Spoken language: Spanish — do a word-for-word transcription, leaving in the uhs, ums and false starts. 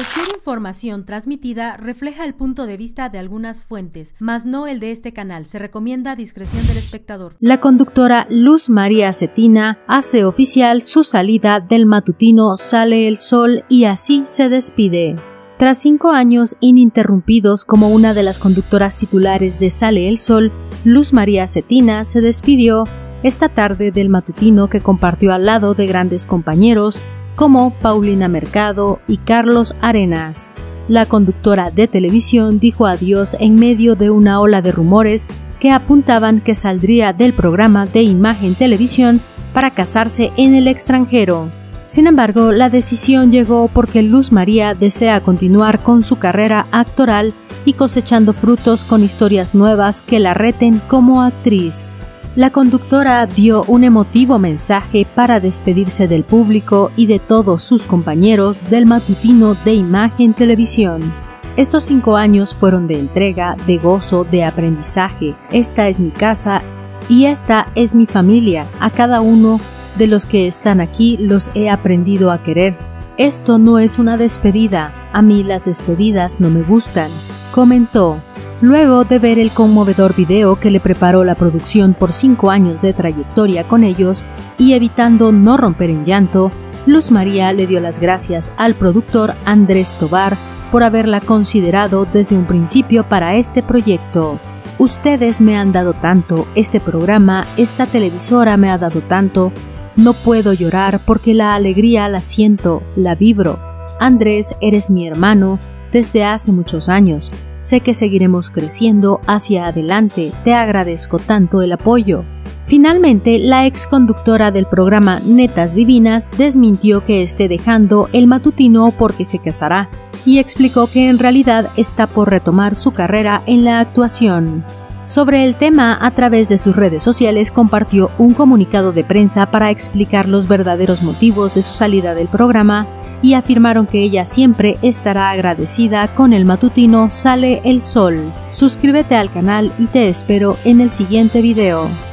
Cualquier información transmitida refleja el punto de vista de algunas fuentes, mas no el de este canal. Se recomienda discreción del espectador. La conductora Luz María Cetina hace oficial su salida del matutino Sale el Sol y así se despide. Tras cinco años ininterrumpidos como una de las conductoras titulares de Sale el Sol, Luz María Cetina se despidió esta tarde del matutino que compartió al lado de grandes compañeros como Paulina Mercado y Carlos Arenas. La conductora de televisión dijo adiós en medio de una ola de rumores que apuntaban que saldría del programa de Imagen Televisión para casarse en el extranjero. Sin embargo, la decisión llegó porque Luz María desea continuar con su carrera actoral y cosechando frutos con historias nuevas que la reten como actriz. La conductora dio un emotivo mensaje para despedirse del público y de todos sus compañeros del matutino de Imagen Televisión. Estos cinco años fueron de entrega, de gozo, de aprendizaje. Esta es mi casa y esta es mi familia. A cada uno de los que están aquí los he aprendido a querer. Esto no es una despedida. A mí las despedidas no me gustan, comentó. Luego de ver el conmovedor video que le preparó la producción por cinco años de trayectoria con ellos y evitando no romper en llanto, Luz María le dio las gracias al productor Andrés Tobar por haberla considerado desde un principio para este proyecto. Ustedes me han dado tanto, este programa, esta televisora me ha dado tanto, no puedo llorar porque la alegría la siento, la vibro. Andrés, eres mi hermano desde hace muchos años. Sé que seguiremos creciendo hacia adelante, te agradezco tanto el apoyo. Finalmente, la ex conductora del programa Netas Divinas desmintió que esté dejando el matutino porque se casará y explicó que en realidad está por retomar su carrera en la actuación. Sobre el tema, a través de sus redes sociales compartió un comunicado de prensa para explicar los verdaderos motivos de su salida del programa y afirmaron que ella siempre estará agradecida con el matutino Sale el Sol. Suscríbete al canal y te espero en el siguiente video.